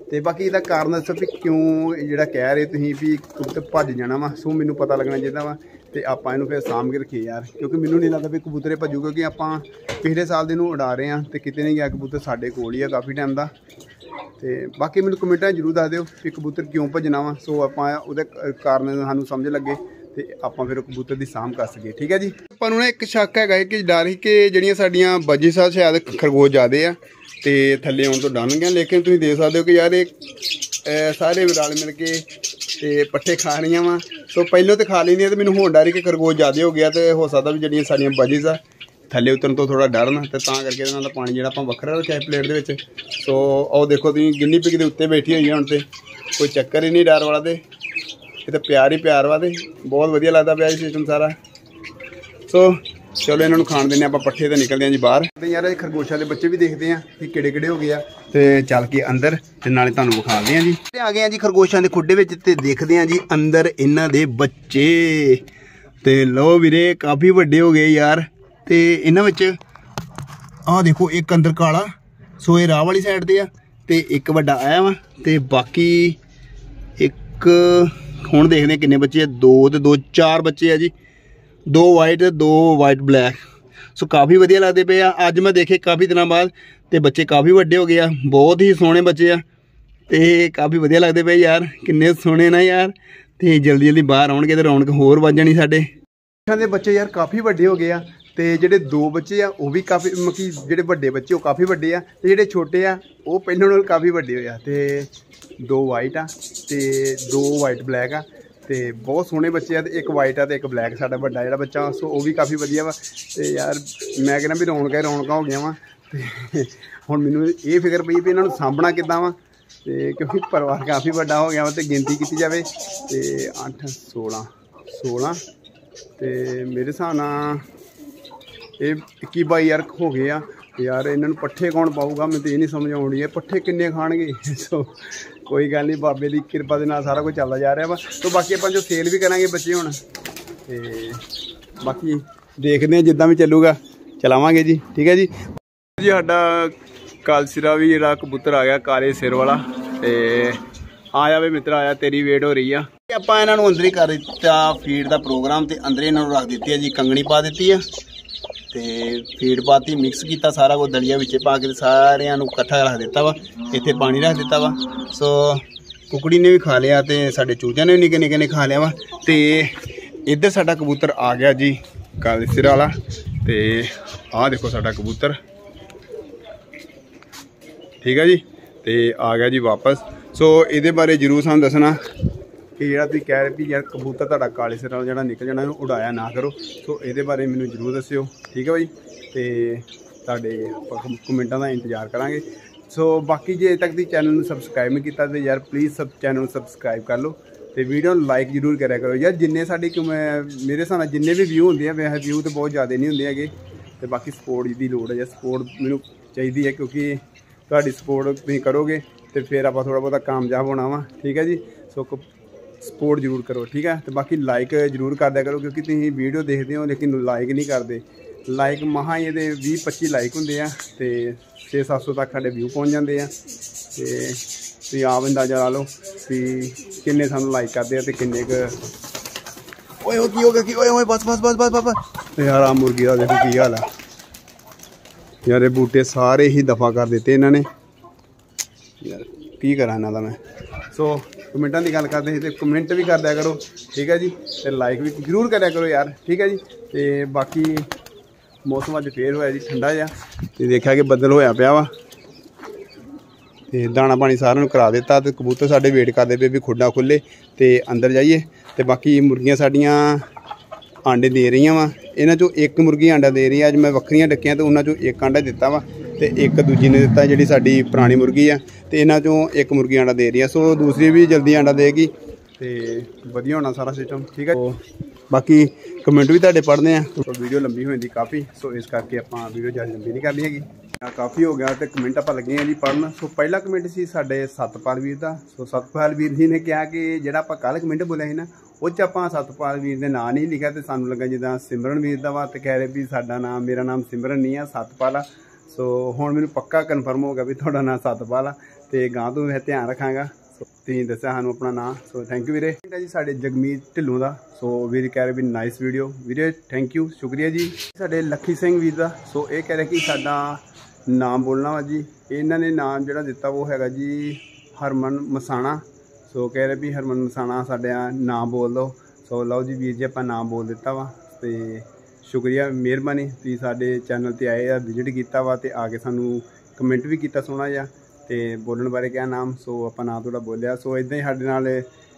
ਤੇ ਬਾਕੀ ਇਹਦਾ ਕਾਰਨ ਦੱਸੋ ਵੀ ਕਿਉਂ ਜਿਹੜਾ ਕਹਿ ਰਹੇ ਤੁਸੀਂ ਵੀ ਕਬੂਤਰ ਭੱਜ ਜਾਣਾ ਵਾ। ਸੋ ਮੈਨੂੰ ਪਤਾ ਲੱਗਣਾ ਚਾਹੀਦਾ ਵਾ ਤੇ ਆਪਾਂ ਇਹਨੂੰ ਫਿਰ ਸਾਂਭ ਕੇ ਰੱਖੀਏ ਯਾਰ, ਕਿਉਂਕਿ ਮੈਨੂੰ ਨਹੀਂ ਲੱਗਦਾ ਵੀ ਕਬੂਤਰੇ ਭੱਜੂ, ਕਿਉਂਕਿ ਆਪਾਂ ਪਿਛਲੇ ਸਾਲ ਦੇ ਨੂੰ ਉਡਾ ਰਹੇ ਹਾਂ ਤੇ ਕਿਤੇ ਨਹੀਂ ਗਿਆ ਕਬੂਤਰ ਸਾਡੇ ਕੋਲ ਹੀ ਆ ਕਾਫੀ ਟਾਈਮ ਦਾ। ਤੇ ਬਾਕੀ ਮੈਨੂੰ ਕਮੈਂਟਾਂ ਜ਼ਰੂਰ ਦੱਸ ਦਿਓ ਕਿ ਕਬੂਤਰ ਕਿਉਂ ਭੱਜਣਾ ਵਾ। ਸੋ ਆਪਾਂ ਉਹਦੇ ਕਾਰਨ ਸਾਨੂੰ ਸਮਝ ਲੱਗੇ ਤੇ ਆਪਾਂ ਫਿਰ ਕਬੂਤਰ ਦੀ ਸਾਂਭ ਕਰ ਸਕੀਏ। ਠੀਕ ਹੈ ਜੀ। ਆਪਾਂ ਨੂੰ ਨਾ ਇੱਕ ਸ਼ੱਕ ਹੈਗਾ ਕਿ ਡਰ ਹੀ ਕਿ ਜਿਹੜੀਆਂ ਸਾਡੀਆਂ ਬਾਜੀ ਸਾਹਿਬ ਸ਼ਾਇਦ ਖਰਗੋਸ਼ ਜ਼ਿਆਦੇ ਆ ਤੇ ਥੱਲੇ ਆਉਣ ਤੋਂ ਡਰਨਗੀਆਂ, ਲੇਕਿਨ ਤੁਸੀਂ ਦੇਖ ਸਕਦੇ ਹੋ ਕਿ ਯਾਰ ਇਹ ਸਾਰੇ ਰਲ ਮਿਲ ਕੇ ਤੇ ਪੱਠੇ ਖਾ ਰਹੀਆਂ ਵਾ। ਸੋ ਪਹਿਲਾਂ ਤਾਂ ਖਾ ਲੈਂਦੀਆਂ ਤੇ ਮੈਨੂੰ ਹੁਣ ਡਰ ਹੀ ਕਿ ਖਰਗੋਸ਼ ਜ਼ਿਆਦਾ ਹੋ ਗਿਆ ਤੇ ਹੋ ਸਕਦਾ ਵੀ ਜਿਹੜੀਆਂ ਸਾਡੀਆਂ ਬਾਜੀਜ਼ ਆ ਥੱਲੇ ਉਤਰਨ ਤੋਂ ਥੋੜਾ ਡਰਨ ਤੇ ਤਾਂ ਕਰਕੇ ਇਹਨਾਂ ਦਾ ਪਾਣੀ ਜਿਹੜਾ ਆਪਾਂ ਵੱਖਰਾ ਰੱਖਿਆ ਪਲੇਟ ਦੇ ਵਿੱਚ। ਸੋ ਉਹ ਦੇਖੋ ਤੁਸੀਂ ਗਿੰਨੀ ਪਿਗ ਦੇ ਉੱਤੇ ਬੈਠੀ ਹੋਈ ਹੁਣ ਤੇ ਕੋਈ ਚੱਕਰ ਹੀ ਨਹੀਂ ਡਰ ਵਾਲਾ, ਤੇ ਇਹ ਤਾਂ ਪਿਆਰ ਹੀ ਪਿਆਰ ਵਾ ਤੇ ਬਹੁਤ ਵਧੀਆ ਲੱਗਦਾ ਪਿਆ ਸਿਸਟਮ ਸਾਰਾ। ਸੋ ਚਲੋ ਇਹਨਾਂ ਨੂੰ ਖਾਣ ਦਿੰਦੇ ਆਪਾਂ ਪੱਠੇ ਤੇ ਨਿਕਲਦੇ ਹਾਂ ਜੀ ਬਾਹਰ। ਤੇ ਯਾਰ ਇਹ ਖਰਗੋਸ਼ਾਂ ਦੇ ਬੱਚੇ ਵੀ ਦੇਖਦੇ ਆ ਕਿ ਕਿਹੜੇ ਕਿਹੜੇ ਹੋ ਗਏ ਆ ਤੇ ਚੱਲ ਕੇ ਅੰਦਰ ਤੇ ਨਾਲੇ ਤੁਹਾਨੂੰ ਵਿਖਾਉਂਦੇ ਆ ਜੀ। ਤੇ ਆ ਗਏ ਆ ਜੀ ਖਰਗੋਸ਼ਾਂ ਦੇ ਖੁੱਡੇ ਵਿੱਚ ਤੇ ਦੇਖਦੇ ਆ ਜੀ ਅੰਦਰ ਇਹਨਾਂ ਦੇ ਬੱਚੇ। ਤੇ ਲਓ ਵੀਰੇ ਕਾਫੀ ਵੱਡੇ ਹੋ ਗਏ ਯਾਰ। ਤੇ ਇਹਨਾਂ ਵਿੱਚ ਆਹ ਦੇਖੋ ਇੱਕ ਅੰਦਰ ਕਾਲਾ, ਸੋ ਇਹ ਰਾਹ ਵਾਲੀ ਸਾਈਡ ਤੇ ਆ ਤੇ ਇੱਕ ਵੱਡਾ ਆਇਆ ਵਾ ਤੇ ਬਾਕੀ ਇੱਕ ਹੁਣ ਦੇਖਦੇ ਕਿੰਨੇ ਬੱਚੇ ਆ, ਦੋ ਤੇ ਦੋ ਚਾਰ ਬੱਚੇ ਆ ਜੀ, ਦੋ ਵਾਈਟ ਦੋ ਵਾਈਟ ਬਲੈਕ। ਸੋ ਕਾਫੀ ਵਧੀਆ ਲੱਗਦੇ ਪਏ ਆ। ਅੱਜ ਮੈਂ ਦੇਖੇ ਕਾਫੀ ਦਿਨਾਂ ਬਾਅਦ ਤੇ ਬੱਚੇ ਕਾਫੀ ਵੱਡੇ ਹੋ ਗਏ ਆ, ਬਹੁਤ ਹੀ ਸੋਹਣੇ ਬੱਚੇ ਆ ਤੇ ਕਾਫੀ ਵਧੀਆ ਲੱਗਦੇ ਪਏ ਯਾਰ, ਕਿੰਨੇ ਸੋਹਣੇ ਨਾ ਯਾਰ। ਤੇ ਜਲਦੀ ਜਲਦੀ ਬਾਹਰ ਆਉਣਗੇ ਤੇ ਰੌਣਕ ਹੋਰ ਵੱਧ ਜਾਣੀ ਸਾਡੇ। ਦੇ ਬੱਚੇ ਯਾਰ ਕਾਫੀ ਵੱਡੇ ਹੋ ਗਏ ਆ ਤੇ ਜਿਹੜੇ ਦੋ ਬੱਚੇ ਆ ਉਹ ਵੀ ਕਾਫੀ ਮਤਲਬ ਜਿਹੜੇ ਵੱਡੇ ਬੱਚੇ ਉਹ ਕਾਫੀ ਵੱਡੇ ਆ ਤੇ ਜਿਹੜੇ ਛੋਟੇ ਆ ਉਹ ਪਹਿਲਾਂ ਨਾਲੋਂ ਕਾਫੀ ਵੱਡੇ ਹੋਏ ਆ। ਤੇ ਦੋ ਵਾਈਟ ਆ ਤੇ ਦੋ ਵਾਈਟ ਬਲੈਕ ਆ ਤੇ ਬਹੁਤ ਸੋਹਣੇ ਬੱਚੇ ਆ ਤੇ ਇੱਕ ਵਾਈਟ ਆ ਤੇ ਇੱਕ ਬਲੈਕ ਸਾਡਾ ਵੱਡਾ ਜਿਹੜਾ ਬੱਚਾ, ਸੋ ਉਹ ਵੀ ਕਾਫੀ ਵਧੀਆ ਵਾ। ਤੇ ਯਾਰ ਮੈਂ ਕਹਿੰਦਾ ਵੀ ਰੌਣਕਾਂ ਰੌਣਕਾਂ ਹੋ ਗਈਆਂ ਵਾ ਤੇ ਹੁਣ ਮੈਨੂੰ ਇਹ ਫਿਕਰ ਪਈ ਵੀ ਇਹਨਾਂ ਨੂੰ ਸਾਂਭਣਾ ਕਿੱਦਾਂ ਵਾ, ਤੇ ਕਿਉਂਕਿ ਪਰਿਵਾਰ ਕਾਫੀ ਵੱਡਾ ਹੋ ਗਿਆ ਵਾ ਤੇ ਗਿਣਤੀ ਕੀਤੀ ਜਾਵੇ ਤੇ ਅੱਠ ਸੋਲਾਂ ਸੋਲਾਂ ਤੇ ਮੇਰੇ ਹਿਸਾਬ ਨਾਲ ਇਹ ਇੱਕੀ ਬਾਈ ਯਾਰ ਹੋ ਗਏ ਆ ਯਾਰ। ਇਹਨਾਂ ਨੂੰ ਪੱਠੇ ਕੌਣ ਪਾਊਗਾ ਮੈਨੂੰ ਤਾਂ ਇਹ ਨਹੀਂ ਸਮਝ ਆਉਣੀ ਹੈ, ਪੱਠੇ ਕਿੰਨੇ ਖਾਣਗੇ। ਸੋ ਕੋਈ ਗੱਲ ਨਹੀਂ, ਬਾਬੇ ਦੀ ਕਿਰਪਾ ਦੇ ਨਾਲ ਸਾਰਾ ਕੁਝ ਚੱਲਦਾ ਜਾ ਰਿਹਾ ਵਾ। ਸੋ ਬਾਕੀ ਆਪਾਂ ਜੋ ਸੇਲ ਵੀ ਕਰਾਂਗੇ ਬੱਚੇ ਹੁਣ ਤੇ ਬਾਕੀ ਦੇਖਦੇ ਹਾਂ ਜਿੱਦਾਂ ਵੀ ਚੱਲੂਗਾ ਚਲਾਵਾਂਗੇ ਜੀ। ਠੀਕ ਹੈ ਜੀ। ਜੀ ਸਾਡਾ ਕਾਲਸਿਰਾ ਵੀ ਜਿਹੜਾ ਕਬੂਤਰ ਆ ਗਿਆ ਕਾਲੇ ਸਿਰ ਵਾਲਾ ਤੇ ਆ ਜਾਵੇ ਮਿੱਤਰ, ਆਇਆ ਤੇਰੀ ਵੇਟ ਹੋ ਰਹੀ ਆ। ਆਪਾਂ ਇਹਨਾਂ ਨੂੰ ਅੰਦਰ ਹੀ ਕਰ ਦਿੱਤਾ ਫੀਡ ਦਾ ਪ੍ਰੋਗਰਾਮ ਤੇ ਅੰਦਰ ਇਹਨਾਂ ਨੂੰ ਰੱਖ ਦਿੱਤੀ ਆ ਜੀ, ਕੰਗਣੀ ਪਾ ਦਿੱਤੀ ਆ ਤੇ ਫੀਡ ਪਾਤੀ, ਮਿਕਸ ਕੀਤਾ ਸਾਰਾ ਕੁਝ ਦਲੀਆ ਵਿੱਚ ਪਾ ਕੇ ਸਾਰਿਆਂ ਨੂੰ ਇਕੱਠਾ ਰੱਖ ਦਿੱਤਾ ਵਾ। ਇੱਥੇ ਪਾਣੀ ਰੱਖ ਦਿੱਤਾ ਵਾ। ਸੋ ਕੁਕੜੀ ਨੇ ਵੀ ਖਾ ਲਿਆ ਤੇ ਸਾਡੇ ਚੂਚਿਆਂ ਨੇ ਵੀ ਨਿੱਕੇ ਨਿੱਕੇ ਨੇ ਖਾ ਲਿਆ ਵਾ। ਤੇ ਇੱਧਰ ਸਾਡਾ ਕਬੂਤਰ ਆ ਗਿਆ ਜੀ ਕਾਲੇ ਸਿਰ ਵਾਲਾ ਤੇ ਆਹ ਦੇਖੋ ਸਾਡਾ ਕਬੂਤਰ। ਠੀਕ ਹੈ ਜੀ। ਤੇ ਆ ਗਿਆ ਜੀ ਵਾਪਸ। ਸੋ ਇਹਦੇ ਬਾਰੇ ਜ਼ਰੂਰ ਸਾਨੂੰ ਦੱਸਣਾ ਕਿ ਜਿਹੜਾ ਤੁਸੀਂ ਕਹਿ ਰਹੇ ਵੀ ਯਾਰ ਕਬੂਤਰ ਤੁਹਾਡਾ ਕਾਲੇ ਸਿਰ ਨਾਲ ਜਿਹੜਾ ਨਿਕਲ ਜਾਣਾ ਇਹਨੂੰ ਉਡਾਇਆ ਨਾ ਕਰੋ। ਸੋ ਇਹਦੇ ਬਾਰੇ ਮੈਨੂੰ ਜ਼ਰੂਰ ਦੱਸਿਓ। ਠੀਕ ਹੈ ਭਾਈ। ਤੇ ਤੁਹਾਡੇ ਕਮੈਂਟਾਂ ਦਾ ਇੰਤਜ਼ਾਰ ਕਰਾਂਗੇ। ਸੋ ਬਾਕੀ ਜੇ ਅਜੇ ਤੱਕ ਦੀ ਚੈਨਲ ਨੂੰ ਸਬਸਕ੍ਰਾਈਬ ਨਹੀਂ ਕੀਤਾ ਤੇ ਯਾਰ ਪਲੀਜ਼ ਸਬ ਚੈਨਲ ਨੂੰ ਸਬਸਕ੍ਰਾਈਬ ਕਰ ਲਓ ਤੇ ਵੀਡੀਓ ਨੂੰ ਲਾਈਕ ਜ਼ਰੂਰ ਕਰਿਆ ਕਰੋ ਯਾਰ। ਜਿੰਨੇ ਸਾਡੀ ਮੇਰੇ ਹਿਸਾਬ ਨਾਲ ਜਿੰਨੇ ਵੀ ਵਿਊ ਹੁੰਦੇ ਆ ਵੈਸੇ ਵਿਊ ਤਾਂ ਬਹੁਤ ਜ਼ਿਆਦਾ ਨਹੀਂ ਹੁੰਦੇ ਹੈਗੇ ਤੇ ਬਾਕੀ ਸਪੋਰਟ ਦੀ ਲੋੜ ਹੈ ਯਾਰ, ਸਪੋਰਟ ਮੈਨੂੰ ਚਾਹੀਦੀ ਹੈ ਕਿਉਂਕਿ ਤੁਹਾਡੀ ਸਪੋਰਟ ਤੁਸੀਂ ਕਰੋਗੇ ਤੇ ਫਿਰ ਆਪਾਂ ਥੋੜ੍ਹਾ ਬਹੁਤਾ ਕਾਮਯਾਬ ਹੋਣਾ ਵਾ। ਠੀਕ ਹੈ ਜੀ। ਸੋ ਸਪੋਰਟ ਜ਼ਰੂਰ ਕਰੋ। ਠੀਕ ਹੈ। ਤੇ ਬਾਕੀ ਲਾਈਕ ਜ਼ਰੂਰ ਕਰ ਦਿਆ ਕਰੋ ਕਿਉਂਕਿ ਤੁਸੀਂ ਵੀਡੀਓ ਦੇਖਦੇ ਹੋ ਲੇਕਿਨ ਲਾਈਕ ਨਹੀਂ ਕਰਦੇ। ਲਾਈਕ ਮਹਾ ਇਹਦੇ ਵੀਹ ਪੱਚੀ ਲਾਈਕ ਹੁੰਦੇ ਆ ਤੇ ਛੇ ਸੱਤ ਸੌ ਤੱਕ ਸਾਡੇ ਵਿਊ ਪਹੁੰਚ ਜਾਂਦੇ ਆ ਤੇ ਤੁਸੀਂ ਆਪ ਅੰਦਾਜ਼ਾ ਲਾ ਲਓ ਵੀ ਕਿੰਨੇ ਸਾਨੂੰ ਲਾਈਕ ਕਰਦੇ ਆ ਤੇ ਕਿੰਨੇ ਕੁ। ਓਏ ਉਹ ਕੀ ਹੋ ਗਿਆ ਕੀ ਓਏ ਓਏ ਬਸ ਬਸ ਬਸ ਬਸ ਬਸ ਯਾਰ ਆ ਮੁਰਗੀ ਦਾ ਦੇਖੋ ਕੀ ਹਾਲ ਆ ਯਾਰ। ਇਹ ਬੂਟੇ ਸਾਰੇ ਹੀ ਦਫਾ ਕਰ ਦਿੱਤੇ ਇਹਨਾਂ ਨੇ ਯਾਰ, ਕੀ ਕਰਾਂ ਇਹਨਾਂ ਦਾ ਮੈਂ। ਸੋ ਕਮੈਂਟਾਂ ਦੀ ਗੱਲ ਕਰਦੇ ਸੀ ਤੇ ਕਮੈਂਟ ਵੀ ਕਰ ਦਿਆ ਕਰੋ। ਠੀਕ ਹੈ ਜੀ। ਤੇ ਲਾਈਕ ਵੀ ਜ਼ਰੂਰ ਕਰਿਆ ਕਰੋ ਯਾਰ। ਠੀਕ ਹੈ ਜੀ। ਤੇ ਬਾਕੀ ਮੌਸਮ ਅੱਜ ਫੇਰ ਹੋਇਆ ਜੀ ਠੰਡਾ ਜਿਹਾ ਤੇ ਦੇਖਿਆ ਕਿ ਬੱਦਲ ਹੋਇਆ ਪਿਆ ਵਾ ਤੇ ਦਾਣਾ ਪਾਣੀ ਸਾਰਿਆਂ ਨੂੰ ਕਰਾ ਦਿੱਤਾ ਤੇ ਕਬੂਤਰ ਸਾਡੇ ਵੇਟ ਕਰਦੇ ਪਏ ਵੀ ਖੁੱਡਾ ਖੁੱਲੇ ਤੇ ਅੰਦਰ ਜਾਈਏ। ਤੇ ਬਾਕੀ ਮੁਰਗੀਆਂ ਸਾਡੀਆਂ ਆਂਡੇ ਦੇ ਰਹੀਆਂ ਵਾ। ਇਹਨਾਂ ਚੋਂ ਇੱਕ ਮੁਰਗੀ ਆਂਡਾ ਦੇ ਰਹੀ ਆ। ਅੱਜ ਮੈਂ ਵੱਖਰੀਆਂ ਡੱਕੀਆਂ ਤੇ ਉਹਨਾਂ ਚੋਂ ਇੱਕ ਆਂਡਾ ਦਿੱਤਾ ਵਾ ਤੇ ਇੱਕ ਦੂਜੀ ਨੇ ਦਿੱਤਾ ਜਿਹੜੀ ਸਾਡੀ ਪੁਰਾਣੀ ਮੁਰਗੀ ਆ ਤੇ ਇਹਨਾਂ ਚੋਂ ਇੱਕ ਮੁਰਗੀ ਆਂਡਾ ਦੇ ਰਹੀ ਆ। ਸੋ ਦੂਸਰੀ ਵੀ ਜਲਦੀ ਆਂਡਾ ਦੇਗੀ ਤੇ ਵਧੀਆ ਹੋਣਾ ਸਾਰਾ ਸਿਸਟਮ। ਠੀਕ ਹੈ। ਬਾਕੀ ਕਮੈਂਟ ਵੀ ਤੁਹਾਡੇ ਪੜ੍ਹਦੇ ਆ। ਵੀਡੀਓ ਲੰਬੀ ਹੋ ਜਾਂਦੀ ਕਾਫੀ, ਸੋ ਇਸ ਕਰਕੇ ਆਪਾਂ ਵੀਡੀਓ ਜ਼ਿਆਦਾ ਲੰਬੀ ਨਹੀਂ ਕਰਨੀ ਹੈਗੀ। ਕਾਫੀ ਹੋ ਗਿਆ ਤੇ ਕਮੈਂਟ ਆਪਾਂ ਲੱਗੇ ਆ ਜੀ ਪੜ੍ਹਨ। ਸੋ ਪਹਿਲਾ ਕਮੈਂਟ ਸੀ ਸਾਡੇ ਸਤਪਾਲ ਵੀਰ ਦਾ। ਸੋ ਸਤਪਾਲ ਵੀਰ ਜੀ ਨੇ ਕਿਹਾ ਕਿ ਜਿਹੜਾ ਆਪਾਂ ਕੱਲ੍ਹ ਕਮੈਂਟ ਬੋਲਿਆ ਸੀ ਨਾ ਉਹ 'ਚ ਆਪਾਂ ਸਤਪਾਲ ਵੀਰ ਦੇ ਨਾਂ ਨਹੀਂ ਲਿਖਿਆ ਤੇ ਸਾਨੂੰ ਲੱਗਾ ਜਿੱਦਾਂ ਸਿਮਰਨ ਵੀਰ ਦਾ ਵਾ ਤੇ ਕਹਿ ਰਹੇ ਵੀ ਸਾਡਾ ਨਾਮ ਮੇਰਾ ਨਾਮ ਸਿਮਰਨ ਨਹੀਂ ਆ ਸਤਪਾਲ ਆ। ਸੋ ਹੁਣ ਮੈਨੂੰ ਪੱਕਾ ਕਨਫਰਮ ਹੋ ਗਿਆ ਵੀ ਤੁਹਾਡਾ ਨਾਂ ਸਤਪਾਲ ਆ ਤੇ ਗਾਂ ਤੋਂ ਮੈਂ ਧਿਆਨ ਰੱਖਾਂਗਾ। ਸੋ ਤੁਸੀਂ ਦੱਸਿਆ ਸਾਨੂੰ ਆਪਣਾ ਨਾਂ, ਸੋ ਥੈਂਕ ਯੂ ਵੀਰੇ। ਜੀ ਸਾਡੇ ਜਗਮੀਤ ਢਿੱਲੋਂ ਦਾ, ਸੋ ਵੀਰ ਕਹਿ ਰਹੇ ਵੀ ਨਾਈਸ ਵੀਡੀਓ ਵੀਰੇ, ਥੈਂਕ ਯੂ, ਸ਼ੁਕਰੀਆ ਜੀ। ਸਾਡੇ ਲੱਖੀ ਸਿੰਘ ਵੀਰ ਦਾ, ਸੋ ਇਹ ਕਹਿ ਰਹੇ ਕਿ ਸਾਡਾ ਨਾਮ ਬੋਲਣਾ ਵਾ ਜੀ। ਇਹਨਾਂ ਨੇ ਨਾਮ ਜਿਹੜਾ ਦਿੱਤਾ ਉਹ ਹੈਗਾ ਜੀ ਹਰਮਨ ਮਸਾਣਾ। ਸੋ ਕਹਿ ਰਹੇ ਵੀ ਹਰਮਨ ਮਸਾਣਾ ਸਾਡਾ ਨਾਮ ਬੋਲ ਦਿਓ। ਸੋ ਲਓ ਜੀ ਵੀਰ ਜੀ, ਆਪਾਂ ਨਾਮ ਬੋਲ ਦਿੱਤਾ ਵਾ ਤੇ ਸ਼ੁਕਰੀਆ, ਮਿਹਰਬਾਨੀ, ਤੁਸੀਂ ਸਾਡੇ ਚੈਨਲ ਤੇ ਆਏ ਆ, ਵਿਜ਼ਿਟ ਕੀਤਾ ਵਾ ਤੇ ਆ ਕੇ ਸਾਨੂੰ ਕਮੈਂਟ ਵੀ ਕੀਤਾ ਸੋਹਣਾ ਜਿਹਾ ਤੇ ਬੋਲਣ ਬਾਰੇ ਕਿਹਾ ਨਾਮ। ਸੋ ਆਪਾਂ ਨਾਂ ਤੁਹਾਡਾ ਬੋਲਿਆ। ਸੋ ਇਦਾਂ ਹੀ ਸਾਡੇ ਨਾਲ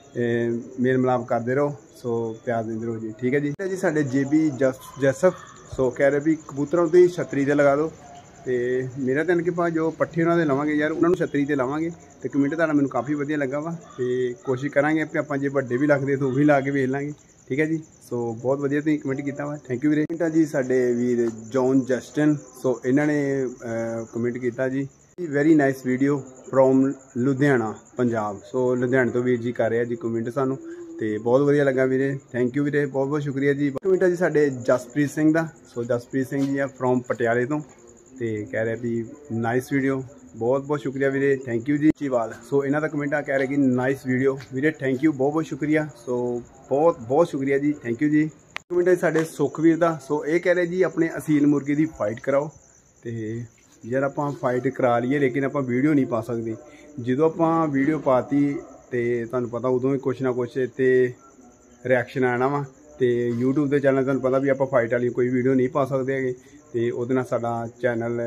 ਮੇਲ ਮਿਲਾਪ ਕਰਦੇ ਰਹੋ, ਸੋ ਪਿਆਰ ਦਿੰਦੇ ਰਹੋ ਜੀ, ਠੀਕ ਹੈ ਜੀ। ਜੀ ਸਾਡੇ ਜੇਬੀ ਜੈਸਫ, ਸੋ ਕਹਿ ਰਹੇ ਵੀ ਕਬੂਤਰਾਂ ਨੂੰ ਤੁਸੀਂ ਛਤਰੀ ਤੇ ਲਗਾ ਦਿਓ ਤੇ ਮੇਰਾ ਤਾਂ ਕਿ ਭਾਅ ਜੋ ਪੱਠੇ ਉਹਨਾਂ ਦੇ ਲਵਾਂਗੇ ਯਾਰ, ਉਹਨਾਂ ਨੂੰ ਛਤਰੀ ਤੇ ਲਾਵਾਂਗੇ ਤੇ ਕਮੈਂਟ ਤੁਹਾਡਾ ਮੈਨੂੰ ਕਾਫੀ ਵਧੀਆ ਲੱਗਾ ਵਾ ਤੇ ਕੋਸ਼ਿਸ਼ ਕਰਾਂਗੇ ਕਿ ਆਪਾਂ ਜੇ ਵੱਡੇ ਵੀ ਲੱਗਦੇ ਤਾਂ ਉਹ ਵੀ ਲਾ ਕੇ ਵੇਖ ਲਾਂਗੇ, ਠੀਕ ਹੈ ਜੀ। ਸੋ ਬਹੁਤ ਵਧੀਆ ਤੁਸੀਂ ਕਮੈਂਟ ਕੀਤਾ ਵਾ, ਥੈਂਕ ਯੂ ਵੀਰੇ। ਜੀ ਸਾਡੇ ਵੀਰ ਜੌਨ ਜਸਟਨ, ਸੋ ਇਹਨਾਂ ਨੇ ਕਮੈਂਟ ਕੀਤਾ ਜੀ very nice video from Ludhiana Punjab. So ਲੁਧਿਆਣੇ ਤੋਂ ਵੀਰ ਜੀ ਕਰ ਰਿਹਾ ਜੀ ਕਮੈਂਟ ਸਾਨੂੰ ਤੇ ਬਹੁਤ ਵਧੀਆ ਲੱਗਾ ਵੀਰੇ, ਥੈਂਕ ਯੂ ਵੀਰੇ, ਬਹੁਤ ਬਹੁਤ ਸ਼ੁਕਰੀਆ ਜੀ। ਕਮੈਂਟ ਜੀ ਸਾਡੇ ਜਸਪ੍ਰੀਤ ਸਿੰਘ ਦਾ, ਸੋ ਜਸਪ੍ਰੀਤ ਸਿੰਘ ਜੀ ਆ ਫਰੋਮ ਪਟਿਆਲੇ ਤੋਂ ਤੇ ਕਹਿ ਰਿਹਾ ਵੀ ਨਾਈਸ ਵੀਡੀਓ, ਬਹੁਤ ਬਹੁਤ ਸ਼ੁਕਰੀਆ ਵੀਰੇ, ਥੈਂਕ ਯੂ ਜੀ। ਚੀਵਾਲ, ਸੋ ਇਹਨਾਂ ਦਾ ਕਮੈਂਟ ਆ ਕਹਿ ਰਿਹਾ ਕਿ ਨਾਈਸ ਵੀਡੀਓ ਵੀਰੇ, ਥੈਂਕ ਯੂ, ਬਹੁਤ ਬਹੁਤ ਸ਼ੁਕਰੀਆ, ਸੋ ਬਹੁਤ ਬਹੁਤ ਸ਼ੁਕਰੀਆ ਜੀ, ਥੈਂਕ ਯੂ ਜੀ। ਕਮੈਂਟ ਹੈ ਸਾਡੇ ਸੁਖਵੀਰ ਦਾ, ਸੋ ਇਹ ਕਹਿ ਰਹੇ ਜੀ ਆਪਣੇ ਅਸੀਲ ਮੁਰਗੇ ਦੀ ਫਾਈਟ ਕਰਾਓ ਤੇ ਯਾਰ ਆਪਾਂ ਫਾਈਟ ਕਰਾ ਲਈਏ ਲੇਕਿਨ ਆਪਾਂ ਵੀਡੀਓ ਨਹੀਂ ਪਾ ਸਕਦੇ। ਜਦੋਂ ਆਪਾਂ ਵੀਡੀਓ ਪਾਤੀ ਤੇ ਤੁਹਾਨੂੰ ਪਤਾ ਉਦੋਂ ਹੀ ਕੁਛ ਨਾ ਕੁਛ ਤੇ ਰਿਐਕਸ਼ਨ ਆਣਾ ਵਾ ਤੇ YouTube ਦੇ ਚੈਨਲ ਤੁਹਾਨੂੰ ਪਤਾ ਵੀ ਆਪਾਂ ਫਾਈਟ ਵਾਲੀ ਕੋਈ ਵੀਡੀਓ ਨਹੀਂ ਪਾ ਸਕਦੇ ਹੈਗੇ ਤੇ ਉਹਦੇ ਨਾਲ ਸਾਡਾ ਚੈਨਲ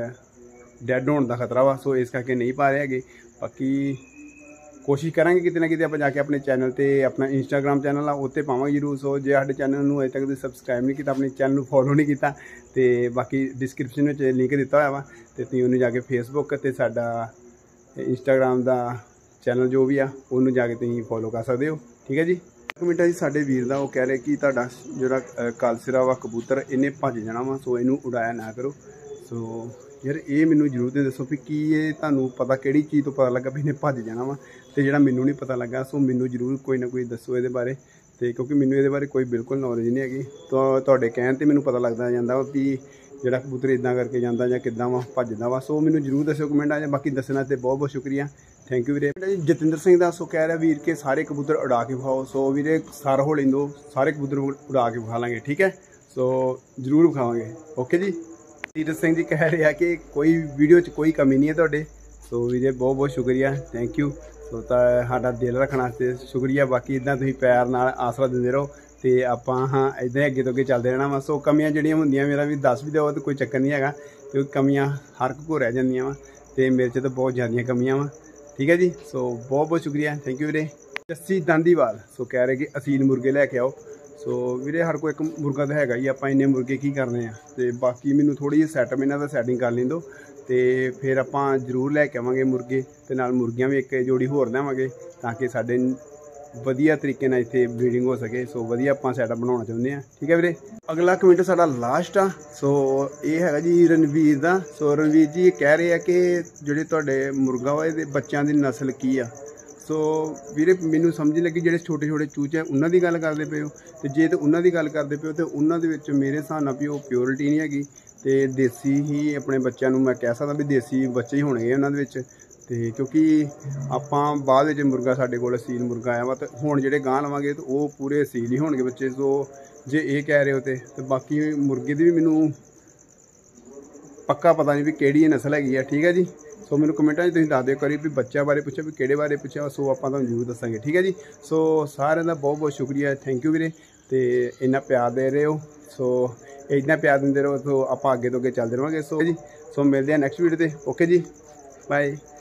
ਡੈਡ ਹੋਣ ਦਾ ਖਤਰਾ ਵਾ। ਸੋ ਇਸ ਕਰਕੇ ਨਹੀਂ ਪਾ ਰਹੇ ਹੈਗੇ, ਬਾਕੀ ਕੋਸ਼ਿਸ਼ ਕਰਾਂਗੇ ਕਿਤੇ ਨਾ ਕਿਤੇ ਆਪਾਂ ਜਾ ਕੇ ਆਪਣੇ ਚੈਨਲ ਤੇ ਆਪਣਾ ਇੰਸਟਾਗ੍ਰਾਮ ਚੈਨਲ ਆ ਉੱਤੇ ਪਾਵਾਂਗੇ ਜ਼ਰੂਰ। ਸੋ ਜੇ ਸਾਡੇ ਚੈਨਲ ਨੂੰ ਅਜੇ ਤੱਕ ਤੁਸੀਂ ਸਬਸਕ੍ਰਾਈਬ ਨਹੀਂ ਕੀਤਾ, ਆਪਣੇ ਚੈਨਲ ਨੂੰ ਫੋਲੋ ਨਹੀਂ ਕੀਤਾ ਤੇ ਬਾਕੀ ਡਿਸਕ੍ਰਿਪਸ਼ਨ ਵਿੱਚ ਲਿੰਕ ਦਿੱਤਾ ਹੋਇਆ ਵਾ ਤੇ ਤੁਸੀਂ ਉਹਨੂੰ ਜਾ ਕੇ ਫੇਸਬੁੱਕ ਤੇ ਸਾਡਾ ਇੰਸਟਾਗ੍ਰਾਮ ਦਾ ਚੈਨਲ ਜੋ ਵੀ ਆ ਉਹਨੂੰ ਜਾ ਕੇ ਤੁਸੀਂ ਫੋਲੋ ਕਰ ਸਕਦੇ ਹੋ, ਠੀਕ ਹੈ ਜੀ। ਕਮੈਂਟ ਹੈ ਜੀ ਸਾਡੇ ਵੀਰ ਦਾ, ਉਹ ਕਹਿ ਰਹੇ ਕਿ ਤੁਹਾਡਾ ਜਿਹੜਾ ਕਾਲਸਿਰਾ ਵਾ ਕਬੂਤਰ ਇਹਨੇ ਭੱਜ ਜਾਣਾ ਵਾ, ਸੋ ਇਹਨੂੰ ਉਡਾਇਆ ਨਾ ਕਰੋ। ਸੋ ਯਾਰ ਇਹ ਮੈਨੂੰ ਜ਼ਰੂਰ ਤੇ ਦੱਸੋ ਵੀ ਕੀ ਇਹ ਤੁਹਾਨੂੰ ਪਤਾ ਕਿਹੜੀ ਚੀਜ਼ ਤੋਂ ਪਤਾ ਲੱਗਾ ਵੀ ਇਹਨੇ ਭੱਜ ਜਾਣਾ ਵਾ ਤੇ ਜਿਹੜਾ ਮੈਨੂੰ ਨਹੀਂ ਪਤਾ ਲੱਗਾ। ਸੋ ਮੈਨੂੰ ਜ਼ਰੂਰ ਕੋਈ ਨਾ ਕੋਈ ਦੱਸੋ ਇਹਦੇ ਬਾਰੇ ਤੇ ਕਿਉਂਕਿ ਮੈਨੂੰ ਇਹਦੇ ਬਾਰੇ ਕੋਈ ਬਿਲਕੁਲ ਨੌਲੇਜ ਨਹੀਂ ਹੈਗੀ। ਤਾਂ ਤੁਹਾਡੇ ਕਹਿਣ ਤੇ ਮੈਨੂੰ ਪਤਾ ਲੱਗਦਾ ਜਾਂਦਾ ਵਾ ਵੀ ਜਿਹੜਾ ਕਬੂਤਰ ਇਦਾਂ ਕਰਕੇ ਜਾਂਦਾ ਜਾਂ ਕਿੱਦਾਂ ਵਾ ਭੱਜਦਾ ਵਾ। ਸੋ ਮੈਨੂੰ ਜ਼ਰੂਰ ਦੱਸਿਓ ਕਮੈਂਟ ਆ ਜਾਂ ਬਾਕੀ ਦੱਸਣਾ ਤੇ ਬਹੁਤ ਬਹੁਤ ਸ਼ੁਕਰੀਆ, ਥੈਂਕ ਯੂ ਵੀਰੇ। ਜਤਿੰਦਰ ਸਿੰਘ ਦਾ, ਸੋ ਕਹਿ ਰਿਹਾ ਵੀਰ ਕੇ ਸਾਰੇ ਕਬੂਤਰ ਉਡਾ ਕੇ ਵਿਖਾਓ। ਸੋ ਵੀਰੇ ਸਾਰ ਹੋ ਲੈਂਦੋ, ਸਾਰੇ ਕਬੂਤਰ ਉਡਾ ਕੇ ਵਿਖਾ ਲਾਂਗੇ, ਠੀਕ ਹੈ। ਸੋ ਜ਼ਰੂਰ ਵਿਖਾਵਾਂਗੇ, ਓਕੇ ਜੀ। ਤੀਰਥ ਸਿੰਘ ਜੀ ਕਹਿ ਰਿਹਾ ਕਿ ਕੋਈ ਵੀਡੀਓ 'ਚ ਕੋਈ ਕਮੀ ਨਹੀਂ ਹੈ ਤੁਹਾਡੇ। ਸੋ ਵੀਰੇ ਬਹੁਤ ਬਹੁਤ ਸ਼ੁਕਰੀਆ, ਥੈਂਕ ਯੂ। ਸੋ ਤਾਂ ਸਾਡਾ ਦਿਲ ਰੱਖਣ ਵਾਸਤੇ ਸ਼ੁਕਰੀਆ, ਬਾਕੀ ਇੱਦਾਂ ਤੁਸੀਂ ਪਿਆਰ ਨਾਲ ਆਸਰਾ ਦਿੰਦੇ ਰਹੋ ਤੇ ਆਪਾਂ ਹਾਂ ਇੱਦਾਂ ਅੱਗੇ ਤੋਂ ਅੱਗੇ ਚੱਲਦੇ ਰਹਿਣਾ ਵਾ। ਸੋ ਕਮੀਆਂ ਜਿਹੜੀਆਂ ਹੁੰਦੀਆਂ ਮੇਰਾ ਵੀ ਦੱਸ ਵੀ ਦਿਓ ਤੇ ਕੋਈ ਚੱਕਰ ਨਹੀਂ ਹੈਗਾ ਕਿਉਂਕਿ ਕਮੀਆਂ ਹਰ ਇੱਕ ਕੋਲ ਰਹਿ ਜਾਂਦੀਆਂ ਵਾ ਤੇ ਮੇਰੇ 'ਚ ਤਾਂ ਬਹੁਤ ਜ਼ਿਆਦੀਆਂ ਕਮੀਆਂ ਵਾ, ਠੀਕ ਹੈ ਜੀ। ਸੋ ਬਹੁਤ ਬਹੁਤ ਸ਼ੁਕਰੀਆ, ਥੈਂਕ ਯੂ ਵੀਰੇ। ਜੱਸੀ ਦਾਂਦੀਵਾਲ, ਸੋ ਕਹਿ ਰਹੇ ਕਿ ਅਸੀਲ ਮੁਰਗੇ ਲੈ ਕੇ ਆਓ। ਸੋ ਵੀਰੇ ਹਰ ਕੋਈ ਇੱਕ ਮੁਰਗਾ ਤਾਂ ਹੈਗਾ ਹੀ, ਆਪਾਂ ਇੰਨੇ ਮੁਰਗੇ ਕੀ ਕਰਨੇ ਆ ਤੇ ਬਾਕੀ ਮੈਨੂੰ ਥੋੜ੍ਹੀ ਜਿਹੀ ਸੈਟਅਪ ਇਹਨਾਂ ਦਾ ਸੈਟਿੰਗ ਕਰ ਲੈਣ ਦਿਓ ਤੇ ਫਿਰ ਆਪਾਂ ਜ਼ਰੂਰ ਲੈ ਕੇ ਆਵਾਂਗੇ ਮੁਰਗੇ ਤੇ ਨਾਲ ਮੁਰਗੀਆਂ ਵੀ ਇੱਕ ਜੋੜੀ ਹੋਰ ਲਿਆਵਾਂਗੇ ਤਾਂ ਕਿ ਸਾਡੇ ਵਧੀਆ ਤਰੀਕੇ ਨਾਲ ਇੱਥੇ ਬਰੀਡਿੰਗ ਹੋ ਸਕੇ। ਸੋ ਵਧੀਆ ਆਪਾਂ ਸੈਟਅਪ ਬਣਾਉਣਾ ਚਾਹੁੰਦੇ ਹਾਂ, ਠੀਕ ਹੈ ਵੀਰੇ। ਅਗਲਾ ਕਮੈਂਟ ਸਾਡਾ ਲਾਸਟ ਆ, ਸੋ ਇਹ ਹੈਗਾ ਜੀ ਰਣਵੀਰ ਦਾ। ਸੋ ਰਣਵੀਰ ਜੀ ਇਹ ਕਹਿ ਰਹੇ ਆ ਕਿ ਜਿਹੜੇ ਤੁਹਾਡੇ ਮੁਰਗਾ ਵਾ ਇਹਦੇ ਬੱਚਿਆਂ ਦੀ ਨਸਲ ਕੀ ਆ। ਸੋ ਵੀਰੇ ਮੈਨੂੰ ਸਮਝ ਲੱਗੀ ਜਿਹੜੇ ਛੋਟੇ ਛੋਟੇ ਚੂਚੇ ਆ ਉਹਨਾਂ ਦੀ ਗੱਲ ਕਰਦੇ ਪਏ ਹੋ ਤੇ ਜੇ ਤਾਂ ਉਹਨਾਂ ਦੀ ਗੱਲ ਕਰਦੇ ਪਏ ਹੋ ਤੇ ਉਹਨਾਂ ਦੇ ਵਿੱਚ ਮੇਰੇ ਹਿਸਾਬ ਨਾਲ ਵੀ ਉਹ ਪਿਓਰਿਟੀ ਨਹੀਂ ਹੈਗੀ ਤੇ ਦੇਸੀ ਹੀ ਆਪਣੇ ਬੱਚਿਆਂ ਨੂੰ ਮੈਂ ਕਹਿ ਸਕਦਾ ਵੀ ਦੇਸੀ ਬੱਚੇ ਹੀ ਹੋਣਗੇ ਉਹਨਾਂ ਦੇ ਵਿੱਚ ਤੇ ਕਿਉਂਕਿ ਆਪਾਂ ਬਾਅਦ ਵਿੱਚ ਮੁਰਗਾ ਸਾਡੇ ਕੋਲ ਅਸੀਲ ਮੁਰਗਾ ਆਇਆ ਵਾ ਤੇ ਹੁਣ ਜਿਹੜੇ ਗਾਂ ਲਵਾਂਗੇ ਤਾਂ ਉਹ ਪੂਰੇ ਅਸੀਲ ਹੀ ਹੋਣਗੇ ਬੱਚੇ। ਸੋ ਜੇ ਇਹ ਕਹਿ ਰਹੇ ਹੋ ਤੇ ਬਾਕੀ ਮੁਰਗੇ ਦੀ ਵੀ ਮੈਨੂੰ ਪੱਕਾ ਪਤਾ ਨਹੀਂ ਵੀ ਕਿਹੜੀ ਨਸਲ ਹੈਗੀ ਆ, ਠੀਕ ਹੈ ਜੀ। ਸੋ ਮੈਨੂੰ ਕਮੈਂਟਾਂ 'ਚ ਤੁਸੀਂ ਦੱਸ ਦਿਓ ਕਰੀ ਵੀ ਬੱਚਿਆਂ ਬਾਰੇ ਪੁੱਛਿਆ ਵੀ ਕਿਹੜੇ ਬਾਰੇ ਪੁੱਛਿਆ, ਸੋ ਆਪਾਂ ਤੁਹਾਨੂੰ ਜ਼ਰੂਰ ਦੱਸਾਂਗੇ, ਠੀਕ ਹੈ ਜੀ। ਸੋ ਸਾਰਿਆਂ ਦਾ ਬਹੁਤ ਬਹੁਤ ਸ਼ੁਕਰੀਆ, ਥੈਂਕ ਯੂ ਵੀਰੇ ਤੇ ਇੰਨਾ ਪਿਆਰ ਦੇ ਰਹੇ ਹੋ। ਸੋ ਇੰਨਾ ਪਿਆਰ ਦਿੰਦੇ ਰਹੋ, ਸੋ ਆਪਾਂ ਅੱਗੇ ਤੋਂ ਅੱਗੇ ਚੱਲਦੇ ਰਹਾਂਗੇ। ਸੋ ਜੀ ਸੋ ਮਿਲਦੇ ਹਾਂ ਨੈਕਸਟ ਵੀਡੀਓ ਤੇ, ਓਕੇ ਜੀ, ਬਾਏ।